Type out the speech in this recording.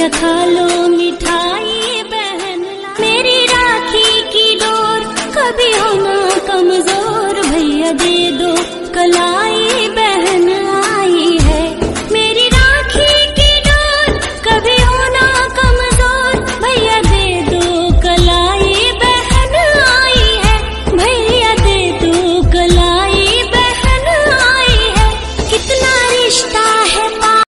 भैया खा लो मिठाई, बहन मेरी राखी की डोर कभी हो ना कमजोर, भैया दे दो कलाई।